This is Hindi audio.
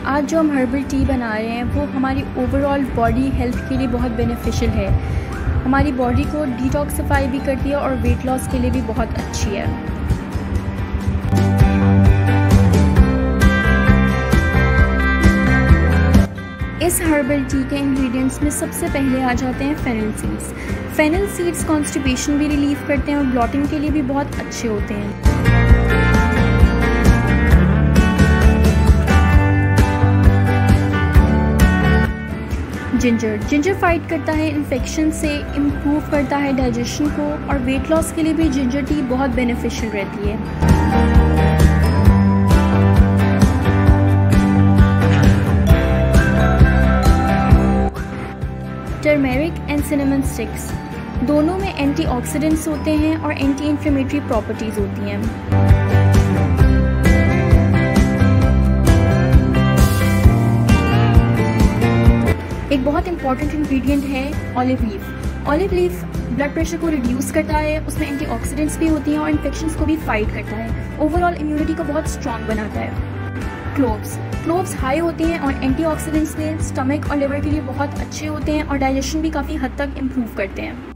आज जो हम हर्बल टी बना रहे हैं वो हमारी ओवरऑल बॉडी हेल्थ के लिए बहुत बेनिफिशियल है। हमारी बॉडी को डिटॉक्सिफाई भी करती है और वेट लॉस के लिए भी बहुत अच्छी है। इस हर्बल टी के इंग्रेडिएंट्स में सबसे पहले आ जाते हैं fennel seeds. Fennel seeds constipation भी रिलीव करते हैं और ब्लॉटिंग के लिए भी बहुत अच्छे होते हैं। जिंजर फाइट करता है इन्फेक्शन से, इम्प्रूव करता है डाइजेशन को और वेट लॉस के लिए भी जिंजर टी बहुत बेनिफिशियल रहती है। टर्मेरिक एंड सिनेमन स्टिक्स दोनों में एंटीऑक्सीडेंट्स होते हैं और एंटी इन्फ्लेमेटरी प्रॉपर्टीज होती हैं। एक बहुत इंपॉर्टेंट इंग्रेडिएंट है olive leaf. Olive leaf blood pressure को रिड्यूस करता है, उसमें एंटीऑक्सीडेंट्स भी होती हैं और इन्फेक्शंस को भी फाइट करता है। ओवरऑल इम्यूनिटी को बहुत स्ट्रॉन्ग बनाता है। क्लोव्स हाई होते हैं और एंटीऑक्सीडेंट्स में स्टमक और लिवर के लिए बहुत अच्छे होते हैं और डाइजेशन भी काफ़ी हद तक इम्प्रूव करते हैं।